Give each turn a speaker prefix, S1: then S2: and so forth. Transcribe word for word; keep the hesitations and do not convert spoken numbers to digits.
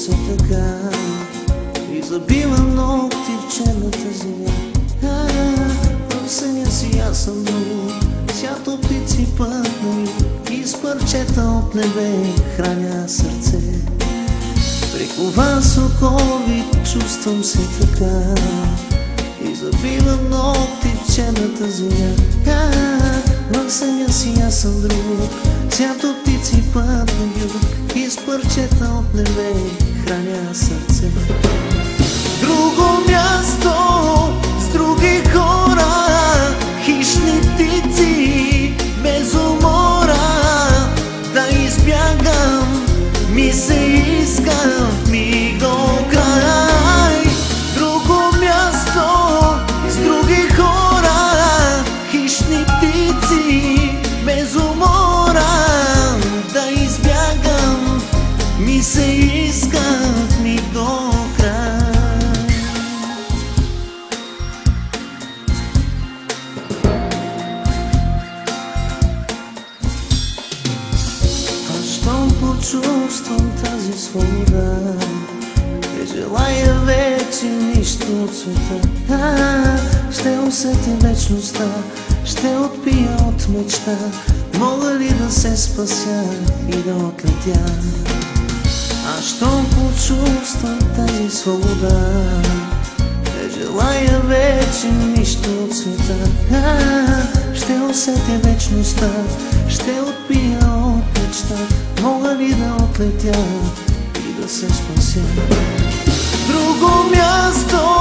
S1: се така и забивам ногти в черната земя. В съня си аз съм друг, сято птици пътни и с парчета от небе храня сърце. Прикован с окови чувствам се така и забивам ногти в черната земя. В съня си аз съм друг, сято птици пътни и с парчета от небе храня сърце. Друго място с други хора, хищни птици без умора, да избягам ми се иска в миг до край. Друго място с други хора, хищни птици без умора, да избягам ми се иска в миг до край. Щом почувствам тази свобода, не желая вече нищо от света. Ще усетя вечността, ще отпия от мечта. Мога ли да се спася и да отлетя? А щом почувствам тази свобода, не желая вече нищо от света. Ще усетя вечността, ще отпия от мечта. Мога ли да отлетя и да се спася? Друго място